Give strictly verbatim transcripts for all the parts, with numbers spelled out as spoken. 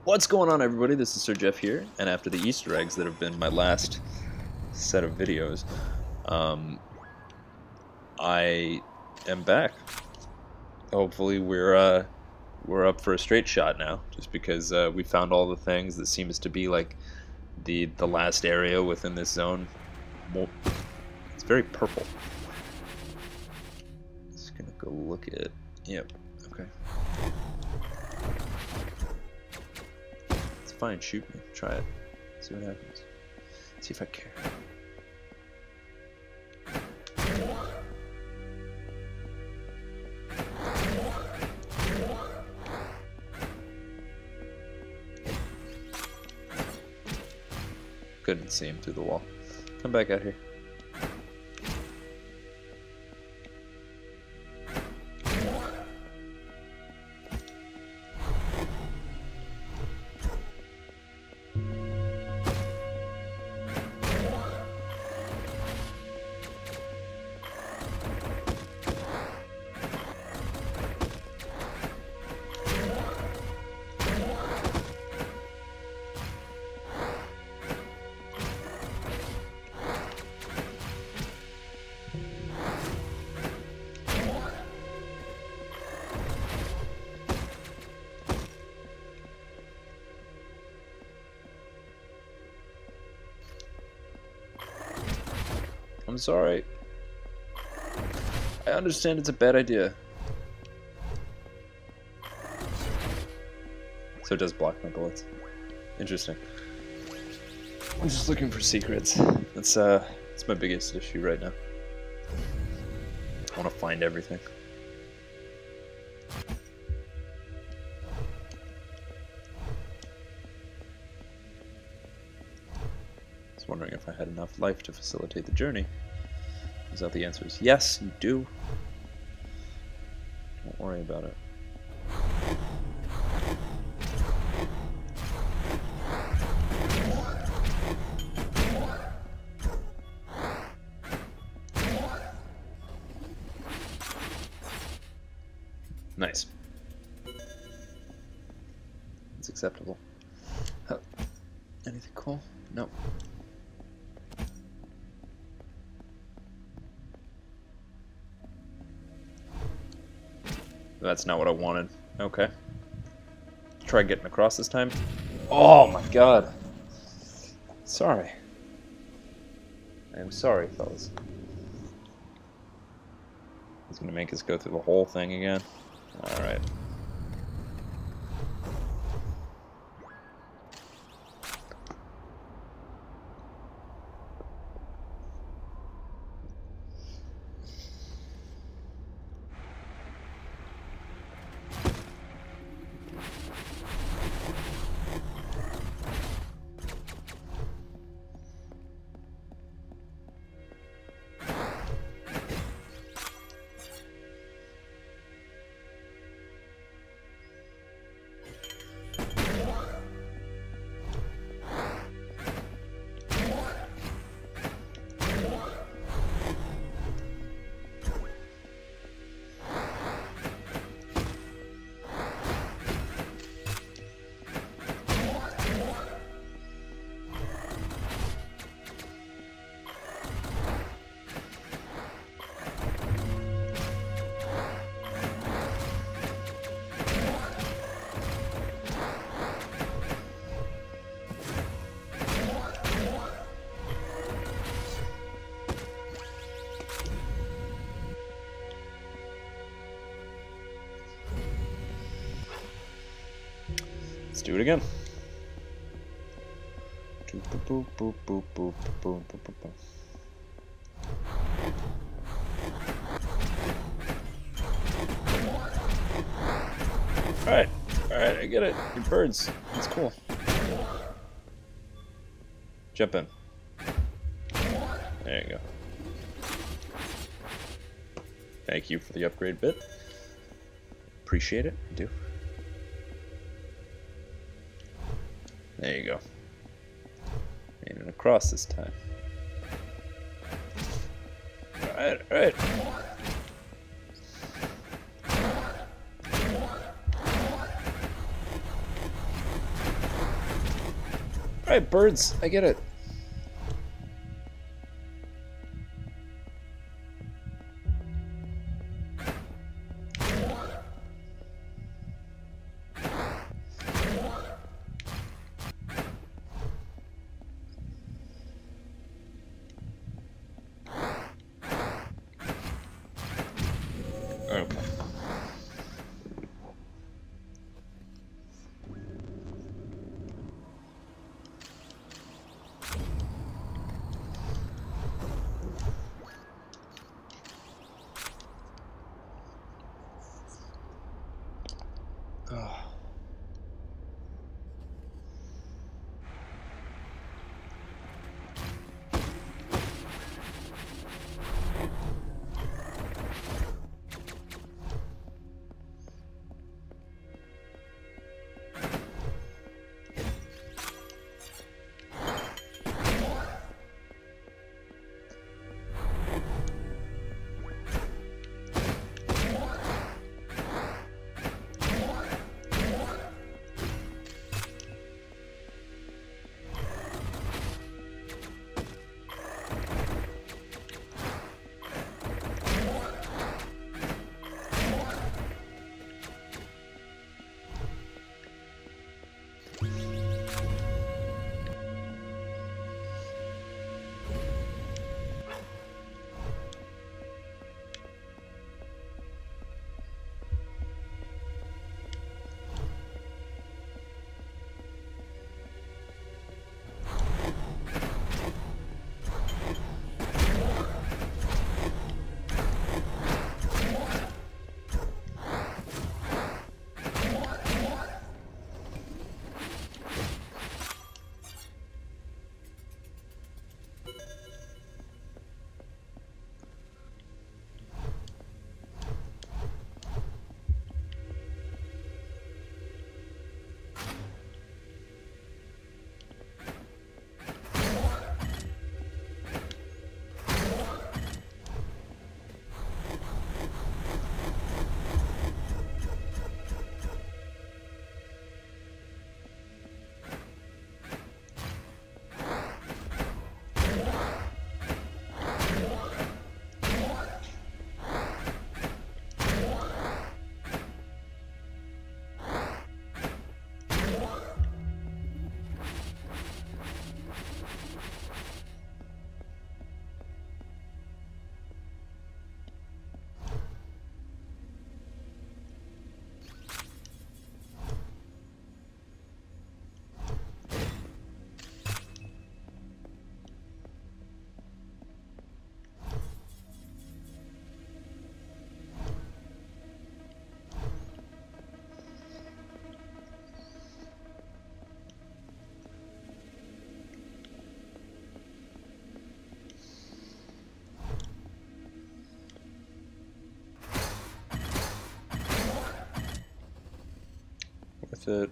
What's going on, everybody? This is Sir Jeff here, and after the Easter eggs that have been my last set of videos, um, I am back. Hopefully we're uh, we're up for a straight shot now, just because uh, we found all the things that seems to be like the the last area within this zone. It's very purple. Just gonna go look at. Yep. Okay. Fine, shoot me. Try it. See what happens. See if I care. Couldn't see him through the wall. Come back out here. I'm sorry. I understand it's a bad idea. So it does block my bullets. Interesting. I'm just looking for secrets. That's uh, that's my biggest issue right now. I want to find everything. I was wondering if I had enough life to facilitate the journey. Turns out the answer is yes, you do. Don't worry about it. Nice. It's acceptable. Huh. Anything cool? No. That's not what I wanted. Okay. Try getting across this time. Oh my god. Sorry. I am sorry, fellas. He's gonna make us go through the whole thing again. Alright. Let's do it again. Boop, boop, boop, boop, boop, boop, boop, boop. Alright, alright, I get it. You're birds. That's cool. Jump in. There you go. Thank you for the upgrade bit. Appreciate it. I do. There you go. Made it across this time. Alright, alright. Alright, birds, I get it. Okay. Oh. With it.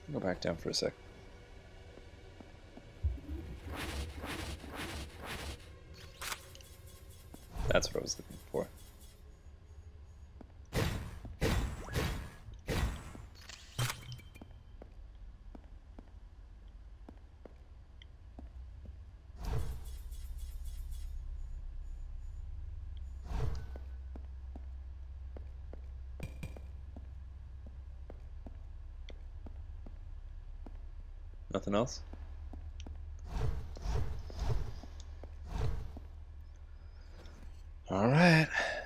Go back down for a sec. That's what I was looking for. Nothing else? All right.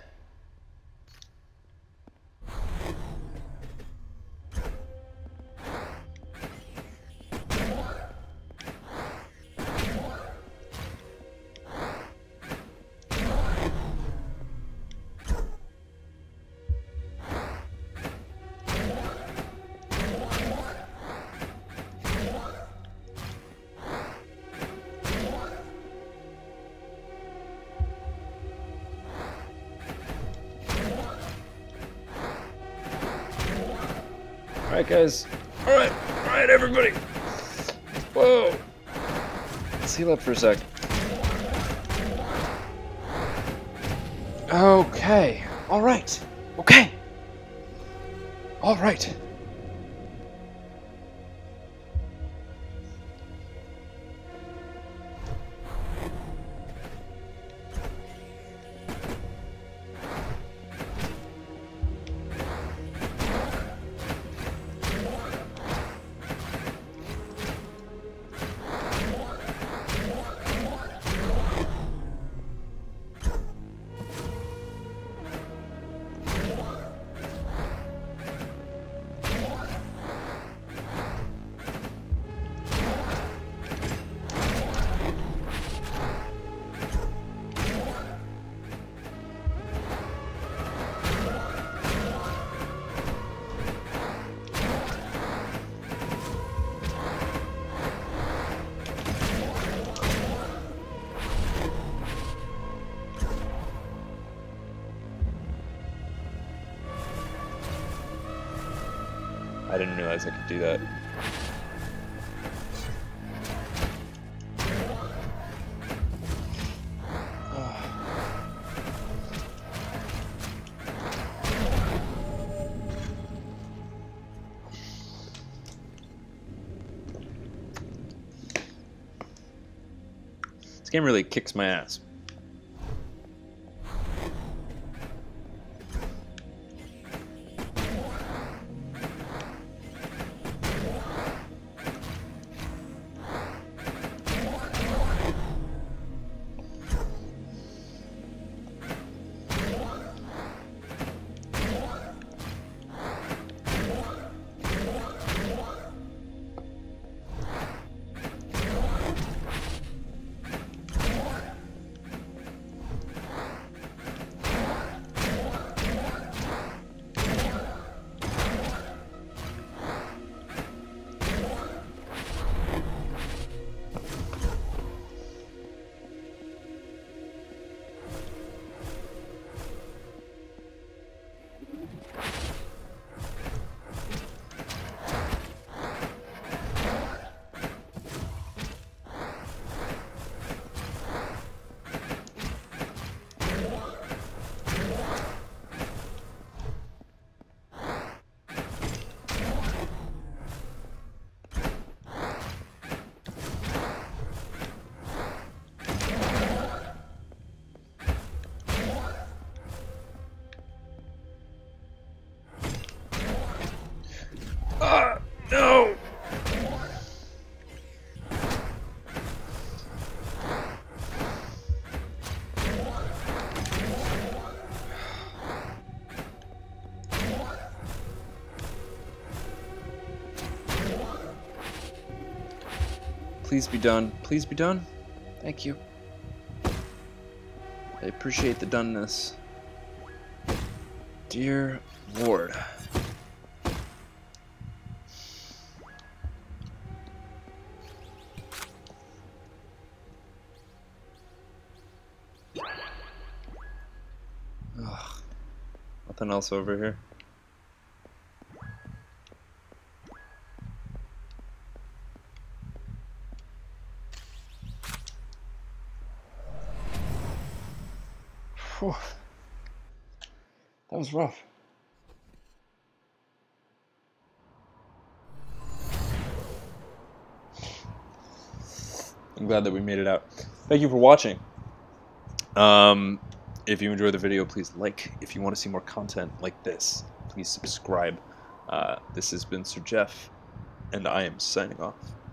Alright guys, alright, alright everybody, whoa, let's heal up for a sec. Okay, alright, okay, alright. I didn't realize I could do that. This game really kicks my ass. Ah, no! Please be done. Please be done. Thank you. I appreciate the doneness. Dear Lord. Ugh. Nothing else over here. Whew. That was rough. I'm glad that we made it out. Thank you for watching. Um, if you enjoyed the video, please like. If you want to see more content like this, please subscribe. Uh, this has been Sir Jeff, and I am signing off.